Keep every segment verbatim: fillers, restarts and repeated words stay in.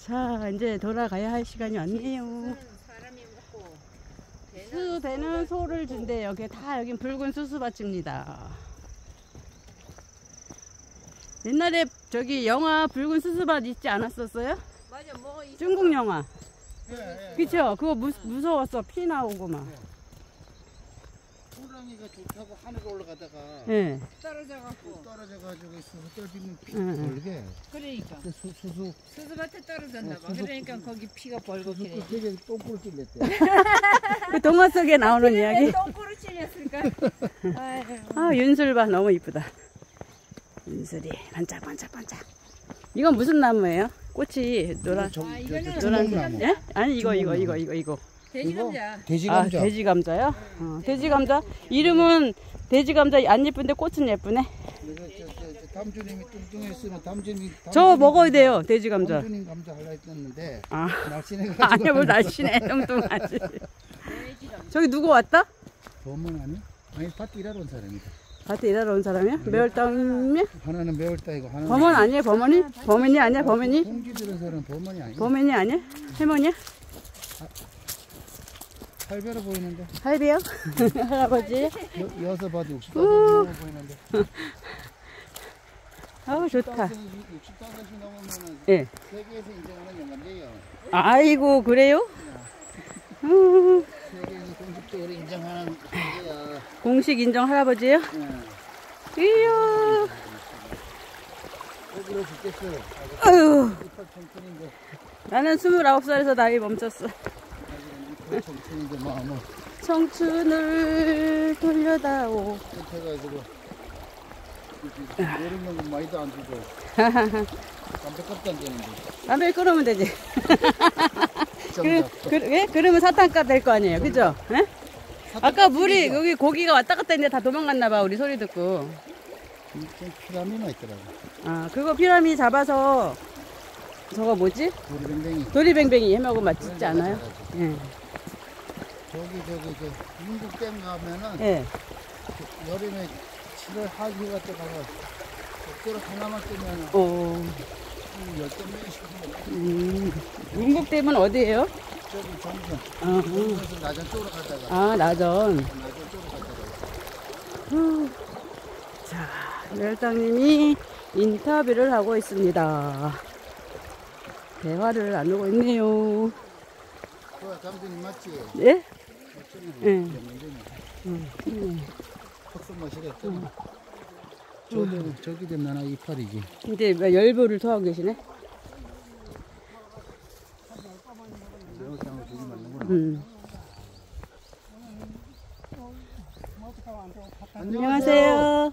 자, 이제 돌아가야 할 시간이 왔네요. 수배는 소를 준대요. 여기 다 여긴 붉은 수수밭입니다. 옛날에 저기 영화 붉은 수수밭 있지 않았었어요? 맞아, 뭐 중국 영화. 예, 예. 그쵸? 그거 무, 무서웠어. 피 나오고 막. 호랑이가 좋다고 하늘에 올라가다가 예. 떨어져갖고. 떨어져가지고 수수 떨어지면 피 응, 응. 벌게. 그러니까. 그 수, 수수 수수밭에 떨어졌나 봐. 어, 수수- 그러니까 거기 피가 벌겋게. 되게 똥꼬를 찔렸대. 그 동화 속에 나오는 이야기. 똥꼬를 찔렸을까? 아이고. 아, 윤술봐. 너무 이쁘다. 윤술이 반짝반짝반짝. 이건 무슨 나무예요? 꽃이 노란. 저, 아, 저, 이거는 저, 노란. 중국나무. 예? 아니, 이거, 이거, 중국나무. 이거, 이거, 이거. 돼지 이거? 감자. 돼지 아, 감자. 돼지 감자요? 어, 돼지 감자. 이름은 돼지 감자 안 예쁜데 꽃은 예쁘네. 이거 저, 저, 저 담주님이 뚱뚱했으면 담주님. 저 담주님 먹어야 감자, 돼요, 돼지 감자. 담주님 감자 하려 했는데 아, 날씬해가지고. 아니야, 뭐 날씬해, 뚱뚱하지. 돼지 감자. 저기 누구 왔다? 범은 아니? 아니 밭 일하러 온 사람이다. 밭에 일하러 온 사람이야? 매월당이야? 하나는 매월따이고 하나는. 범원 아니에요, 범원이? 범인이 아니야, 범인이? 공기 들은 사람은 범원이 아니야. 범인이 아니야? 할머니야? 팔배로 보이는데. 할비요? 할아버지? 여, 여섯 봐도 육십 넘어 보이는데. 아우, 좋다. 육십다섯이 넘으면 예. 세계에서 인정하는 영화인데요. 아이고, 그래요? 음, 세계에서 공식적으로 인정하는 영화야. 공식 인정 할아버지요? 예. 이야. 거기로 죽겠어. 아유, 이팔 청춘인데. 나는 스물아홉 살에서 나이 멈췄어. 이팔 청춘인데 뭐 뭐. 청춘을 돌려다오. 해가지고 여름 건 많이도 안 주고 담배값도 안 되는데. 담배 끊으면 되지. 그, 정답. 그, 예? 그러면 사탕값 될 거 아니에요. 그죠? 예? 아까 물이, 여기 고기가 왔다 갔다 했는데 다 도망갔나봐. 우리 소리 듣고. 좀 피라미나 있더라고. 아, 그거 피라미 잡아서, 저거 뭐지? 도리뱅뱅이. 도리뱅뱅이 해먹으면 맛있지 않아요? 예. 저기 저기 저 윤국댐 가면은 예. 그 여름에 칠월 하루가 때 가서 적대로 하나만 뜨면 오. 열댓 명씩 먹어. 음. 윤국댐은 어디예요? 저기 정선. 아, 정선에서 나전 쪽으로 갔다가 아, 나전. 나전 쪽으로 갔다가. 후. 자, 멸당님이 인터뷰를 하고 있습니다. 대화를 나누고 있네요. 그거 담주님 맞지? 예? 예. 응. 음. 턱수 마시랬더니 저기 저기 된 나나 이파리지. 이제 뭐 열보를 토하고 계시네. 매울땅을 주지 말는구나. 음. 안녕하세요.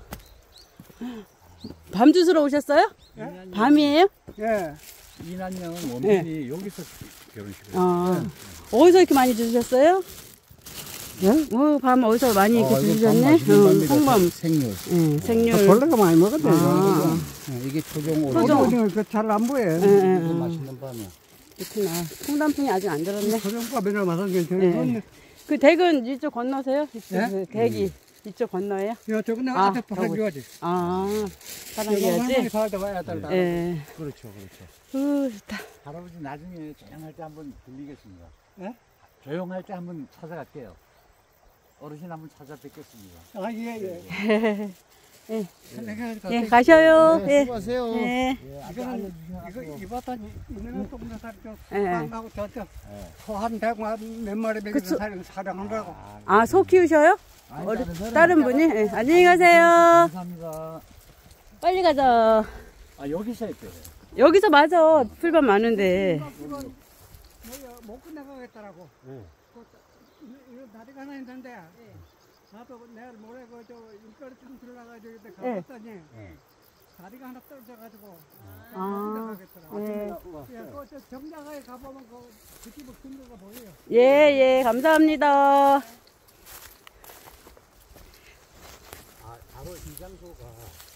밤 주스러 오셨어요? 예? 밤이에요? 예. 이난영은 원빈이 여기서 결혼식을. 아, 어디서 이렇게 많이 주셨어요? 예? 어, 밤 어디서 많이 이렇게 주셨네? 어, 홍밤. 생률. 예, 생률. 벌레가 많이 먹었네. 아, 이게 토종 오리. 토종. 오징어 그잘안 보여. 예, 이게 예, 예. 맛있는 밤이야. 그렇구나. 홍단풍이 아직 안 들었네. 토종밥이나 맛은 예. 괜찮네. 그 댁은 이쪽 건너세요? 이쪽 예? 그 댁이 이쪽 건너예요? 야, 저거 내가 아, 앞에 파란겨야지. 아, 할머니 사랑해야지? 살다 와야 될 예. 그렇죠, 그렇죠. 후, 좋다. 할아버지 나중에 조용할 때 한번 들리겠습니다. 예? 조용할 때 한번 찾아갈게요. 어르신 한번 찾아뵙겠습니다. 아, 예, 예. 예. 내가 예, 가셔요. 네, 예. 수고하세요. 예. 예, 아까 이거는 알려주시면 이거 하세요. 이바다 있는 동네 살이 예. 빵하고 저저 소한 백만 몇 마리 그쵸. 먹이는 사람 사랑한다고. 아, 소 키우셔요? 아니, 어리, 다른 사람이 다른 분이? 예. 안녕히 가세요. 감사합니다. 빨리 가자. 아, 여기서 했대요. 여기서 맞아. 풀밭 많은데. 이건 뭐야 못 끝내가겠더라고. 네. 그, 이거 다리가 하나 있는데. 나도 내일 모레 그저 일거리 좀 들어가가지고 예. 가봤더니 네. 다리가 하나 떨어져가지고 아, 못 끝내가겠더라고. 예. 예, 그저 정자가에 가보면 그 그집을 큰 거가 보여요. 예, 예. 감사합니다. 아, 바로 이 장소가